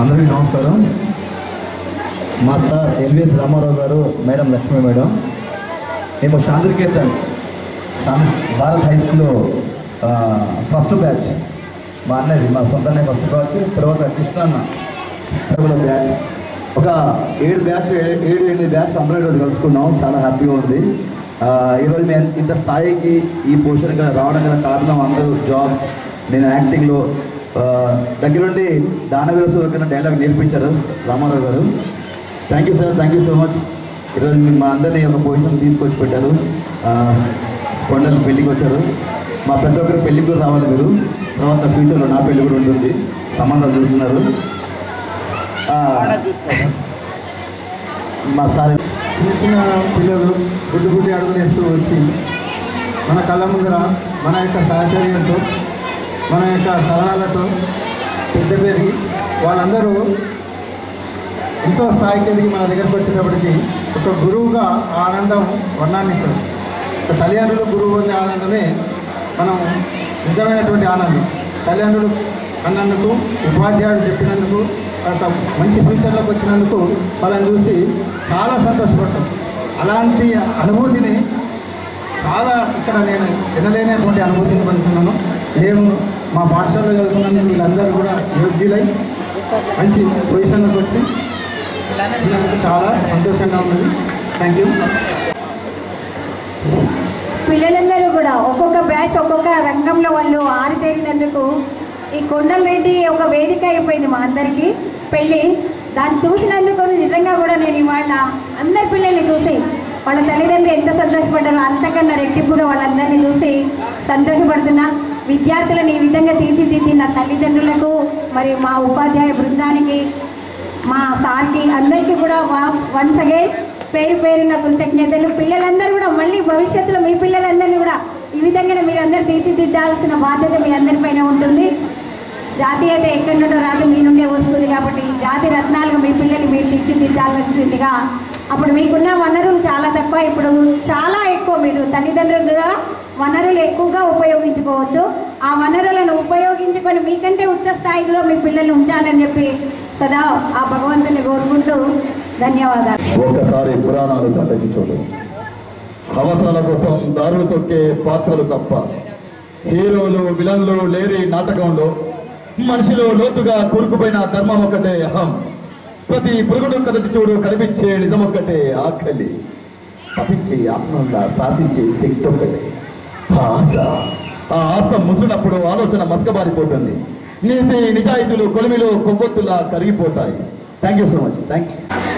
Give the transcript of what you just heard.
అందరికీ నమస్కారం. మా సార్ ఎల్విఎస్ రామారావు గారు, మేడం లక్ష్మీ మేడం, మేము శాంతినికేతన్ భారత్ హై స్కూల్లో ఫస్ట్ బ్యాచ్. మా అన్నది మా సొంతనే ఫస్ట్ బ్యాచ్. తర్వాత కృష్ణ సర్వల బ్యాచ్. ఒక 7 బ్యాచ్ అందరూ ఈరోజు కలుసుకున్నాం. చాలా హ్యాపీగా ఉంది. ఈరోజు మేము ఇంత స్థాయికి ఈ పొజిషన్గా రావడం గల కారణం అందరూ జాబ్స్, నేను యాక్టింగ్లో దగ్గరుండి దానవీరసు డైలాగ్ నేర్పించారు Ramarao garu. Thank you sir, thank you so much. ఈరోజు మీరు మా అందరినీ ఒక పొజిషన్ తీసుకొచ్చి పెట్టారు. కొండలు పెళ్ళికి వచ్చారు. మా ప్రతి ఒక్కరు పెళ్ళికి కూడా రావాలి మీరు. తర్వాత ఫ్యూచర్లో నా పెళ్ళి కూడా ఉంటుంది. సంబంధాలు చూస్తున్నారు. మా సార్ చిన్న చిన్న పిల్లలు గుడ్డి అడుగులు వేస్తూ వచ్చి మన కళ్ళ ముందర మన యొక్క సహచర్యంతో, మన యొక్క సలహాలతో పెద్ద పెరిగి వాళ్ళందరూ ఎంతో స్థాయికి ఎదిగి మన దగ్గరకు వచ్చేటప్పటికి ఒక గురువుగా ఆనందం వర్ణాన్నిస్తుంది. ఒక తల్లిదండ్రులు గురువు పొందే ఆనందమే మనం నిజమైనటువంటి ఆనందం. తల్లిదండ్రులు అన్నందుకు, ఉపాధ్యాయుడు చెప్పినందుకు, ఒక మంచి ఫ్యూచర్లోకి వచ్చినందుకు వాళ్ళని చూసి చాలా సంతోషపడతాం. అలాంటి అనుభూతిని చాలా ఇక్కడ నేను వినలేనటువంటి అనుభూతిని పొందుతున్నాను. మేము మా పాఠశాలలో చదువుకున్న వీళ్ళందరూ కూడా యోగ్యులై మంచి పొజిషన్లోకి వచ్చి చాలా సంతోషంగా ఉన్నది. Thank you. పిల్లలందరూ కూడా ఒక్కొక్క బ్యాచ్ ఒక్కొక్క రంగంలో వాళ్ళు ఆరితేరినందుకు ఈ కొండలరెడ్డి ఒక వేదిక అయిపోయింది మా అందరికీ. పెళ్ళి దాన్ని చూసినందుకు నిజంగా కూడా నేను ఇవాళ అందరి పిల్లల్ని చూసి వాళ్ళ తల్లిదండ్రులు ఎంత సంతోషపడ్డారో అంతకన్నా రెట్టింపుగా వాళ్ళందరినీ చూసి సంతోషపడుతున్నా. విద్యార్థులను ఈ విధంగా తీర్చిదిద్ది నా తల్లిదండ్రులకు, మరి మా ఉపాధ్యాయ బృందానికి, మా సార్కి అందరికీ కూడా వన్స్ అగైన్ పేరున కృతజ్ఞతలు. పిల్లలందరూ కూడా మళ్ళీ భవిష్యత్తులో మీ పిల్లలందరినీ కూడా ఈ విధంగా మీరందరూ తీర్చిదిద్దాల్సిన బాధ్యత మీ అందరిపైన ఉంటుంది. జాతీయత ఎక్కడి నుండో రాదు, మీ నుండే వస్తుంది. కాబట్టి జాతి రత్నాలుగా మీ పిల్లలు మీరు తీర్చిదిద్దాల్సిందిగా. అప్పుడు మీకున్న వనరులు చాలా తక్కువ, ఇప్పుడు చాలా ఎక్కువ. మీరు తల్లిదండ్రులు కూడా వనరులు ఎక్కువగా ఉపయోగించుకోవచ్చు. ఆ వనరులను ఉపయోగించుకొని మీకంటే ఉచ్చ స్థాయిలో మీ పిల్లల్ని ఉంచాలని చెప్పి సదా ఆ భగవంతుని కోరుకుంటూ ధన్యవాదాలు. ఒకసారి పురాణాలు కథకి చూడు. అవసరాల కోసం దారులు తొక్కే పాత్రలు తప్ప హీరోలు విలన్లు లేరి నాటకంలో మనిషిలో లోతుగా కూరుకుపోయిన ధర్మం ఒక్కటే అహం. ప్రతి పురుగుడు కథకి చూడు కనిపించే నిజం ఒక్కటే ఆకలి. తప్పించి ఆత్మంగా శాసించే శక్తి ఒక్కటే ఆశ. ఆ ఆశ ముసిరినప్పుడు ఆలోచన మస్కబారిపోతుంది. నీతి నిజాయితీలు కొలిమిలో కొవ్వొత్తులా కరిగిపోతాయి. Thank you so much. Thank you.